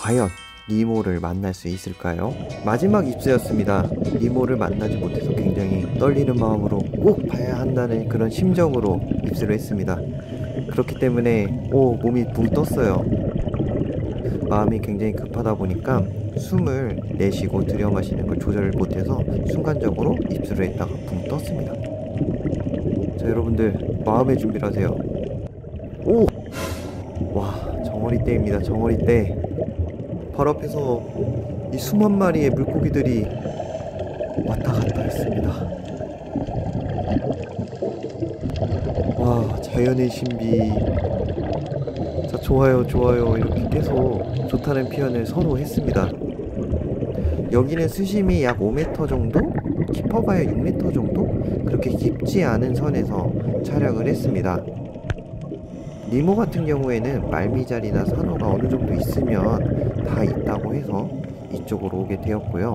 과연 니모를 만날 수 있을까요? 마지막 입수였습니다. 니모를 만나지 못해서 굉장히 떨리는 마음으로 꼭 봐야 한다는 그런 심정으로 입수를 했습니다. 그렇기 때문에 몸이 붕 떴어요. 마음이 굉장히 급하다 보니까 숨을 내쉬고 들여마시는 걸 조절을 못해서 순간적으로 입수를 했다가 붕 떴습니다. 자, 여러분들 마음의 준비를 하세요. 와, 정어리떼입니다. 정어리떼. 바로 앞에서 이 수만 마리의 물고기들이 왔다 갔다 했습니다. 와, 자연의 신비. 자, 좋아요 좋아요 이렇게 계속 좋다는 표현을 서로 했습니다. 여기는 수심이 약 5m 정도? 깊어봐야 6m 정도? 그렇게 깊지 않은 선에서 촬영을 했습니다. 니모 같은 경우에는 말미잘이나 산호가 어느 정도 있으면 다 있다고 해서 이쪽으로 오게 되었고요.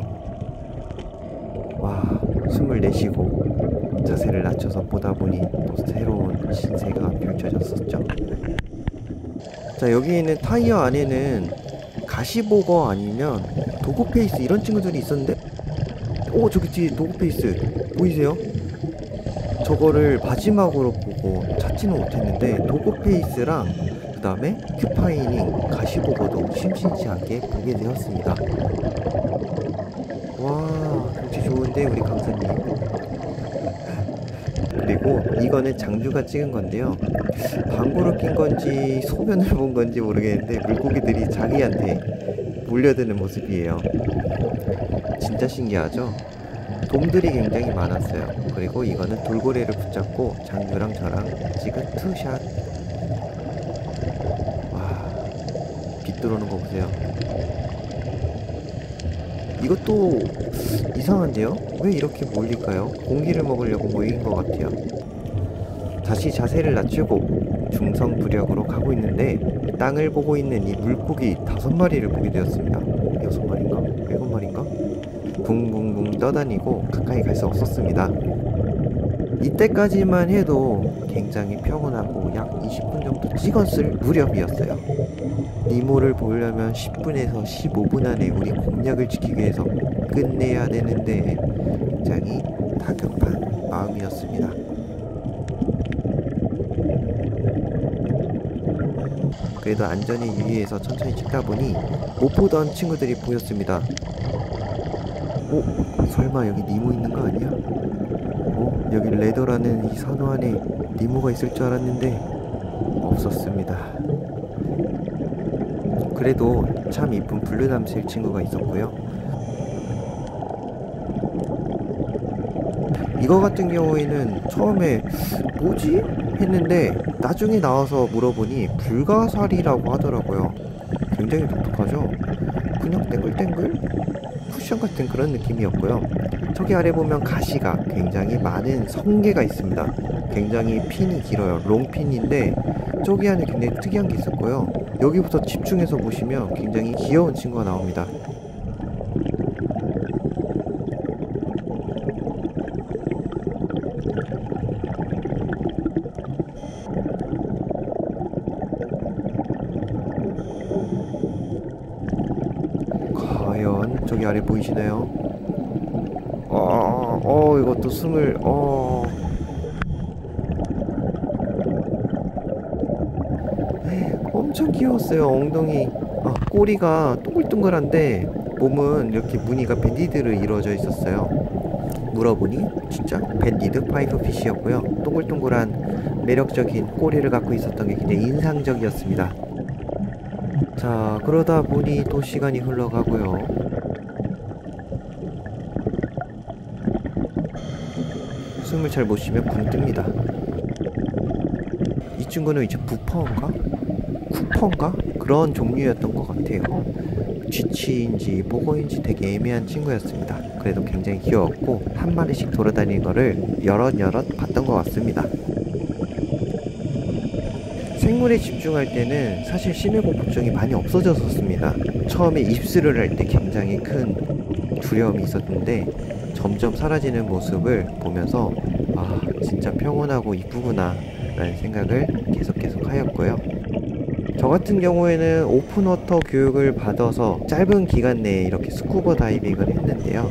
와, 숨을 내쉬고 자세를 낮춰서 보다 보니 또 새로운 신세가 펼쳐졌었죠. 자, 여기 있는 타이어 안에는 가시보거 아니면 도그페이스 이런 친구들이 있었는데, 저기 뒤에 도그페이스 보이세요? 저거를 마지막으로 보고 찾지는 못했는데 도그페이스랑 그 다음에 큐파이닝, 가시보거도 심심치 않게 보게 되었습니다. 와, 경치 좋은데 우리 강사님. 그리고 이거는 장주가 찍은 건데요, 방구를 낀 건지 소변을 본 건지 모르겠는데 물고기들이 자기한테 몰려드는 모습이에요. 진짜 신기하죠? 돔들이 굉장히 많았어요. 그리고 이거는 돌고래를 붙잡고 장주랑 저랑 찍은 투샷. 와, 빛 들어오는 거 보세요. 이것도 이상한데요? 왜 이렇게 몰릴까요? 공기를 먹으려고 모인 것 같아요. 다시 자세를 낮추고 중성부력으로 가고 있는데 땅을 보고 있는 이 물고기 5마리를 보게 되었습니다. 6마리인가? 7마리인가? 붕붕붕 떠다니고 가까이 갈 수 없었습니다. 이때까지만 해도 굉장히 평온하고 약 20분 정도 찍었을 무렵이었어요. 니모를 보려면 10분에서 15분 안에 우리 공략을 지키기 위해서 끝내야 되는데 굉장히 다급한 마음이었습니다. 그래도 안전에 유의해서 천천히 찍다 보니 못 보던 친구들이 보였습니다. 설마 여기 니모 있는 거 아니야? 여기 레더라는 이 산호 안에 니모가 있을 줄 알았는데 없었습니다. 그래도 참 이쁜 블루담실 친구가 있었고요. 이거 같은 경우에는 처음에 뭐지? 했는데 나중에 나와서 물어보니 불가사리라고 하더라고요. 굉장히 독특하죠? 그냥 땡글땡글? 쿠션 같은 그런 느낌이었고요. 저기 아래 보면 가시가 굉장히 많은 성게가 있습니다. 굉장히 핀이 길어요. 롱핀인데 저기 안에 굉장히 특이한 게 있었고요. 여기부터 집중해서 보시면 굉장히 귀여운 친구가 나옵니다. 과연 저기 아래 보이시나요? 이것도 숨을 엄청 귀여웠어요. 엉덩이, 꼬리가 동글동글한데 몸은 이렇게 무늬가 밴디드로 이루어져 있었어요. 물어보니 진짜 밴디드 파이퍼피쉬였고요. 동글동글한 매력적인 꼬리를 갖고 있었던 게 굉장히 인상적이었습니다. 자, 그러다 보니 또 시간이 흘러가고요. 숨을 잘 못 쉬면 붕 뜹니다. 이 친구는 이제 부퍼인가? 쿠퍼인가? 그런 종류였던 것 같아요. 쥐치인지 보고인지 되게 애매한 친구였습니다. 그래도 굉장히 귀여웠고 한 마리씩 돌아다니는 거를 여럿 봤던 것 같습니다. 생물에 집중할 때는 사실 심해공포증이 많이 없어졌었습니다. 처음에 입수를 할 때 굉장히 큰 두려움이 있었는데 점점 사라지는 모습을 보면서 진짜 평온하고 이쁘구나 라는 생각을 계속 하였고요. 저 같은 경우에는 오픈워터 교육을 받아서 짧은 기간 내에 이렇게 스쿠버 다이빙을 했는데요.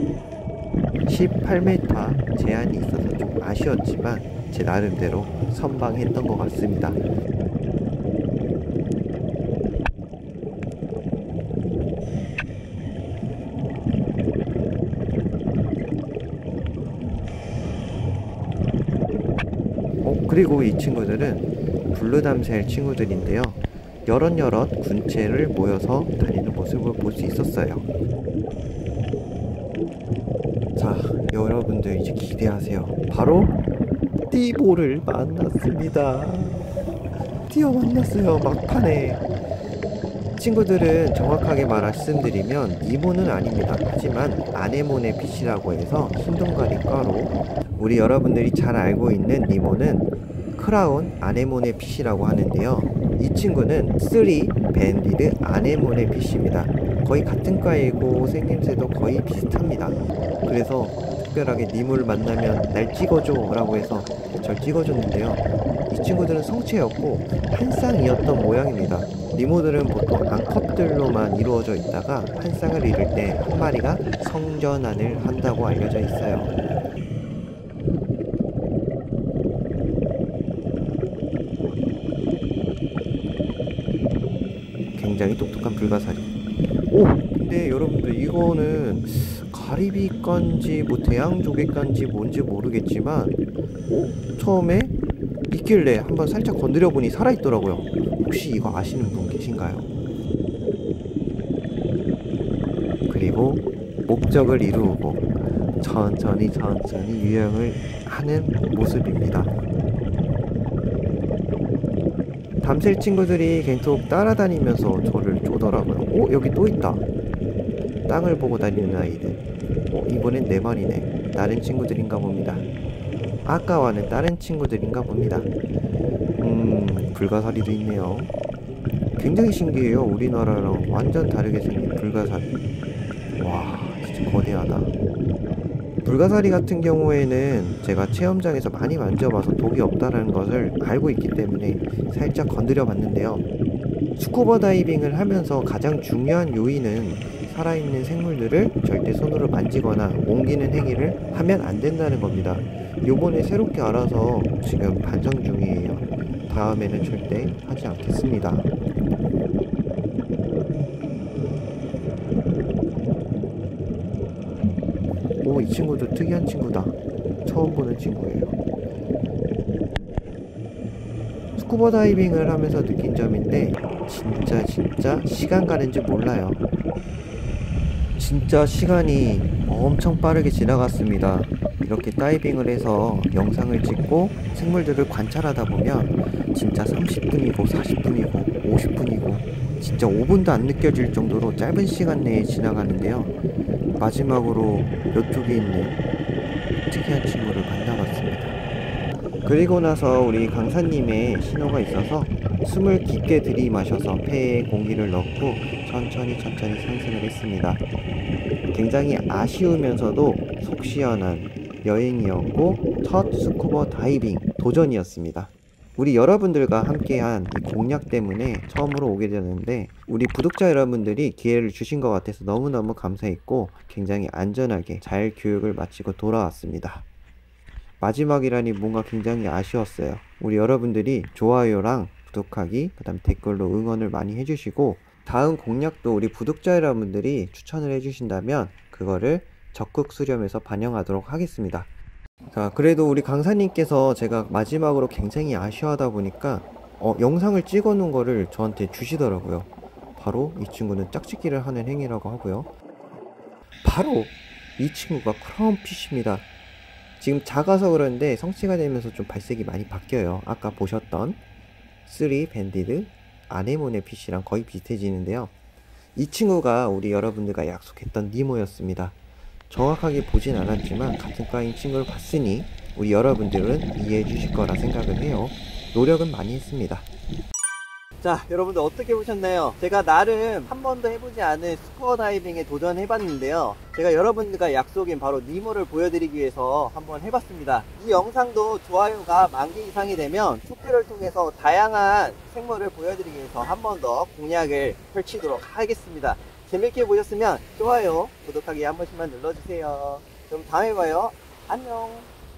18m 제한이 있어서 좀 아쉬웠지만 제 나름대로 선방했던 것 같습니다. 그리고 이 친구들은 블루담셀 친구들인데요. 여럿 군체를 모여서 다니는 모습을 볼 수 있었어요. 자, 여러분들 이제 기대하세요. 바로 띠보를 만났습니다. 드디어 만났어요, 막판에. 친구들은 정확하게 말씀드리면 니모는 아닙니다. 하지만 아네모네 피쉬라고 해서 흰동가리 과로 우리 여러분들이 잘 알고 있는 니모는 크라운 아네모네 피쉬라고 하는데요. 이 친구는 쓰리 밴디드 아네모네 피쉬입니다. 거의 같은 과이고 생김새도 거의 비슷합니다. 그래서 특별하게 니모를 만나면 날 찍어줘 라고 해서 절 찍어줬는데요. 이 친구들은 성체였고 한 쌍이었던 모양입니다. 니모들은 보통 암컷들로만 이루어져 있다가 한 쌍을 이룰 때 한 마리가 성전환을 한다고 알려져 있어요. 굉장히 똑똑한 불가사리. 오! 근데 여러분들 이거는 가리비간지 뭐 대양조개간지 뭔지 모르겠지만 처음에 있길래 한번 살짝 건드려 보니 살아있더라고요. 혹시 이거 아시는 분 계신가요? 그리고 목적을 이루고 천천히 유영을 하는 모습입니다. 담셀 친구들이 계속 따라다니면서 저를 쪼더라고요. 여기 또 있다. 땅을 보고 다니는 아이들. 이번엔 4마리네. 다른 친구들인가 봅니다. 아까와는 다른 친구들인가 봅니다. 불가사리도 있네요. 굉장히 신기해요. 우리나라랑 완전 다르게 생긴 불가사리. 와, 진짜 거대하다. 불가사리 같은 경우에는 제가 체험장에서 많이 만져봐서 독이 없다는 것을 알고 있기 때문에 살짝 건드려 봤는데요. 스쿠버 다이빙을 하면서 가장 중요한 요인은 살아있는 생물들을 절대 손으로 만지거나 옮기는 행위를 하면 안 된다는 겁니다. 요번에 새롭게 알아서 지금 반성 중이에요. 다음에는 절대 하지 않겠습니다. 이 친구도 특이한 친구다. 처음 보는 친구예요. 스쿠버 다이빙을 하면서 느낀 점인데 진짜 시간 가는 줄 몰라요. 진짜 시간이 엄청 빠르게 지나갔습니다. 이렇게 다이빙을 해서 영상을 찍고 생물들을 관찰하다 보면 진짜 30분이고 40분이고 50분이고 진짜 5분도 안 느껴질 정도로 짧은 시간 내에 지나가는데요. 마지막으로 이쪽에 있는 특이한 친구를 만나봤습니다. 그리고 나서 우리 강사님의 신호가 있어서 숨을 깊게 들이마셔서 폐에 공기를 넣고 천천히 상승을 했습니다. 굉장히 아쉬우면서도 속 시원한 여행이었고 첫 스쿠버 다이빙 도전이었습니다. 우리 여러분들과 함께한 이 공략 때문에 처음으로 오게 되는데 우리 구독자 여러분들이 기회를 주신 것 같아서 너무너무 감사했고 굉장히 안전하게 잘 교육을 마치고 돌아왔습니다. 마지막이라니 뭔가 굉장히 아쉬웠어요. 우리 여러분들이 좋아요랑 구독하기 그 다음 댓글로 응원을 많이 해주시고 다음 공략도 우리 구독자 여러분들이 추천을 해주신다면 그거를 적극 수렴해서 반영하도록 하겠습니다. 자, 그래도 우리 강사님께서 제가 마지막으로 굉장히 아쉬워하다 보니까 영상을 찍어 놓은 거를 저한테 주시더라고요. 바로 이 친구는 짝짓기를 하는 행위라고 하고요. 바로 이 친구가 크라운피쉬입니다. 지금 작아서 그런데 성체가 되면서 좀 발색이 많이 바뀌어요. 아까 보셨던 쓰리 밴디드 아네모네 피쉬랑 거의 비슷해지는데요. 이 친구가 우리 여러분들과 약속했던 니모였습니다. 정확하게 보진 않았지만 같은 과인 친구를 봤으니 우리 여러분들은 이해해 주실 거라 생각을 해요. 노력은 많이 했습니다. 자, 여러분들 어떻게 보셨나요? 제가 나름 한 번도 해보지 않은 스쿠버 다이빙에 도전해봤는데요. 제가 여러분들과 약속인 바로 니모를 보여드리기 위해서 한번 해봤습니다. 이 영상도 좋아요가 10,000개 이상이 되면 투표를 통해서 다양한 생물을 보여드리기 위해서 한 번 더 공약을 펼치도록 하겠습니다. 재밌게 보셨으면 좋아요, 구독하기 한 번씩만 눌러주세요. 그럼 다음에 봐요. 안녕.